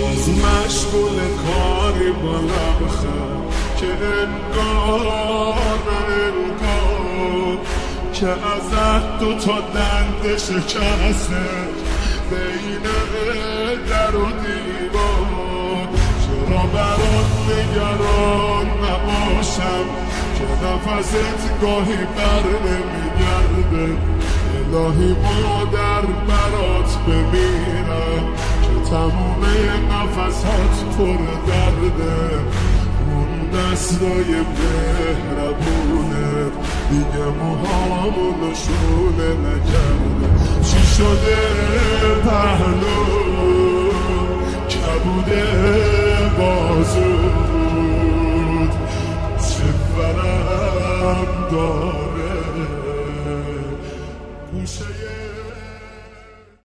باز مشغول کاری با لبخند که انگار که ازت دوتا دنده شکسته بین در و دیوار. چرا برات نگران نباشم که نفست گاهی بر نمیگرده؟ الهی مادر برات بمیرم که تموم نفسات پر درده. اون دستای مهربونه دیگه موهامو نشونه نکرده. چی شده پهلو کبوده بازود چه ورم دار